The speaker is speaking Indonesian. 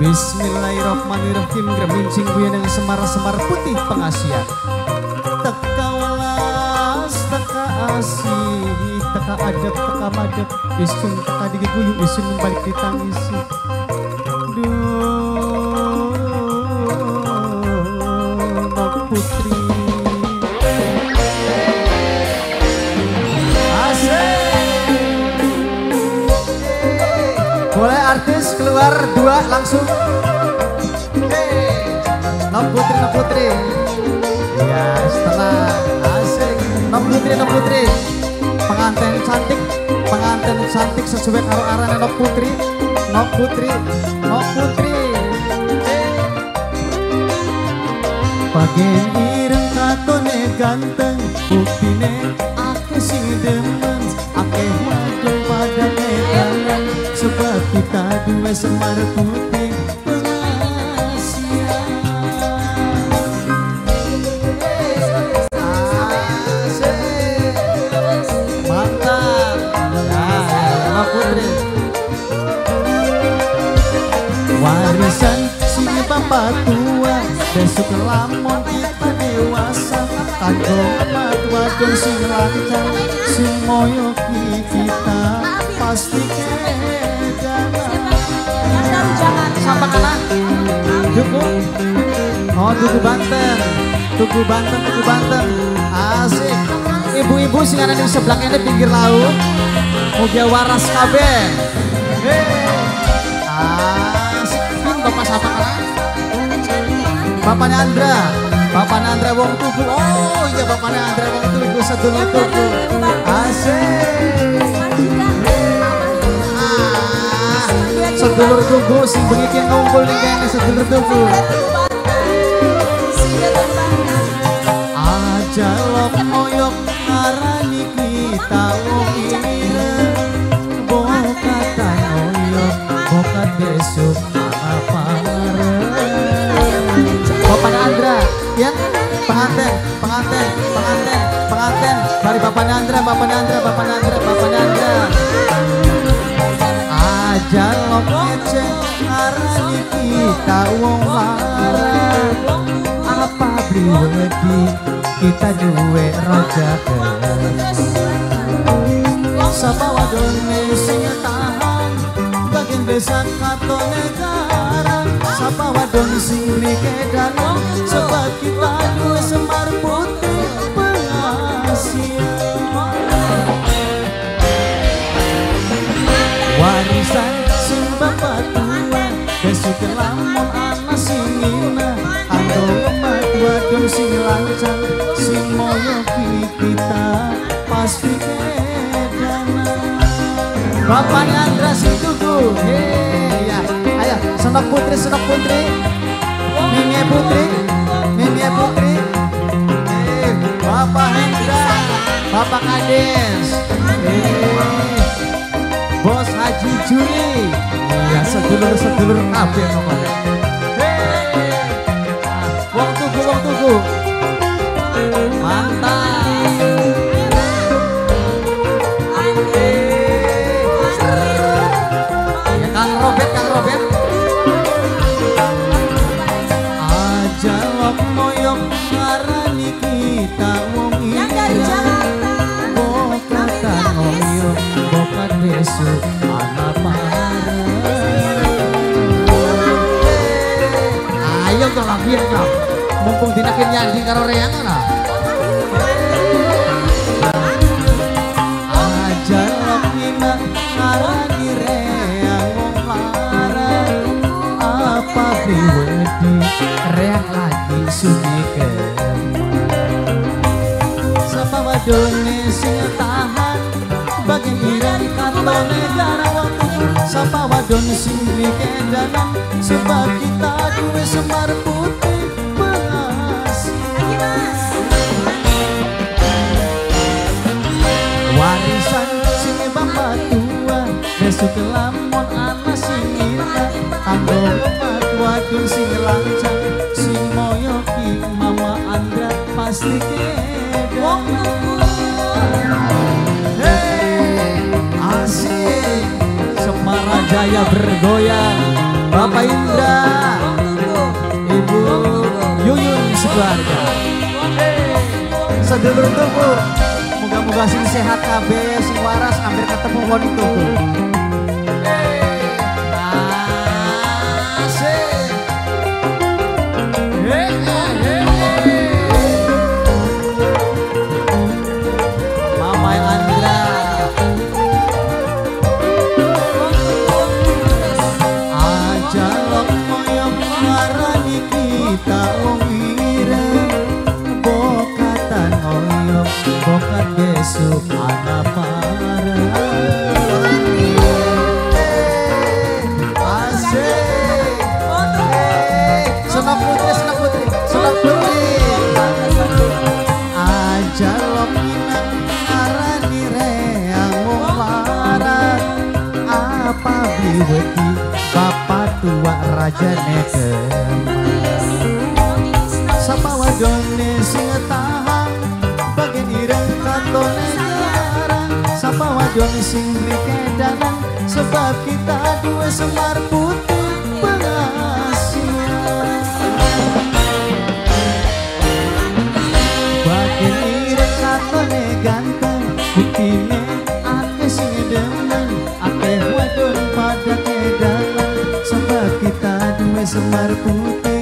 Bismillahirrahmanirrahim. Gremincing buyang semar-semar putih pengasian. Teka welas, teka asih, teka adab, teka madep. Isun teka digiguyu, isun balik ditangisi. Duh, Nok Putri. Boleh artis keluar dua langsung. Nok Putri, Nok Putri. Ya setelah asik. Nok Putri, Nok Putri. Pengantin cantik sesuai karo arane Nok Putri. Nok Putri, Nok Putri. Bagian ireng katone ganteng, buktine akeh sing demen, akeh wadon pada nedalan. Sebab kita dua semar putih pengasian. Mantap ya, Nok Putri. Warisan si bapak tua, besok lamun kita dewasa. Kanggo mat wadon sing lancar, sing moyoki kita pasti sampai kalah. Duku, oh Duku Banten, Duku Banten, Duku Banten. Asik. Ibu-ibu sing ada di sebelah ini pinggir laut, mugia waras kabeh. Asik. Pun bapak siapa kalah? Bapaknya Andra wong Tugu. Oh iya bapaknya Andra wong Tugu, sedulur Tugu. Asik. Sedulur Tugu sing bengi ki ngumpul ning kene sedulur Tugu. Aja lok moyok ngarani kita wong ireng. Bokata moyok bokat besok apa mareng. Bapaknya Andra ya, pengantin. Mari bapaknya Andra. Aja lo kece ngarani kita wong larang. Apa priwedi kita duwe raja sapa wadone sing tahan bagian besan katone garang. Sapa wadon sing mrike danong sebab kita duwe semar putih pengasian. Warisan sing bapak tua, besok lamun ana sing ngina. Anggo lemah wadon sing lancar, sing moyoki kita pasti kedana. Bapaknya Andra sing Tugu. Ya, ayo Senok Putri. Mimi Putri. Bapak Hendra, Bapak Kades. Bos Haji Juli, ya sedulur kabeh nomornya. Wong Tugu, mantap. Ya Kang Robert. Aja lok moyok ngarani kita wong ireng. Bokata ngoyok bokat besok anak mareng. Ayo kau lampir kau, mumpung dinakin nyandi karo reangan lah. Aja lok ngina ngarani reang wong larang. Apa priwedi reang lagi sudi kemar. Sapa wadone sing tahan bagian ireng katone garang. Sapa wadon sing mrike danang sebab kita duwe semar putih pengasian. Warisan sing bapak tua, besok lamun ana sing ngina. Kanggo lemah wadon sing lancar, sing moyoki mama Andra pasti kedana. Asik Semarajaya bergoyang. Bapak Indra, Ibu Yuyun sekeluarga. Sedulur tuku, moga-moga sing sehat kabeh, sing waras hampir ketemu wong tuku. Asik. Mama Andra. Ajalok moyong marani kita wong ireng, bokatan oyong bokat besok ana parah. Asik. Senang putri, senang putri, senang putri. Ajalok minang arani reang wong larat, apa bliwedi bapak tua raja nekem. Sapa wadone sing tahan bagian ireng katone jarang. Sapa wadone sing mrikedanan sebab kita dua semar putih pengasihan. Bagian ireng katone ganteng, putine akeh sing demen, akeh wadon pada kedalan sebab kita dua semar putih